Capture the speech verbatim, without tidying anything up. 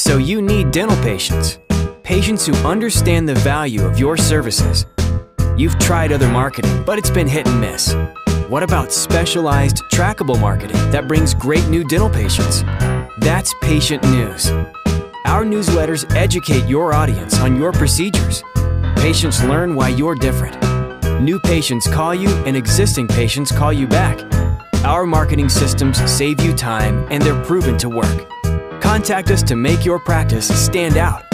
So you need dental patients. Patients who understand the value of your services. You've tried other marketing, but it's been hit and miss. What about specialized, trackable marketing that brings great new dental patients? That's Patient News. Our newsletters educate your audience on your procedures. Patients learn why you're different. New patients call you and existing patients call you back. Our marketing systems save you time and they're proven to work. Contact us to make your practice stand out.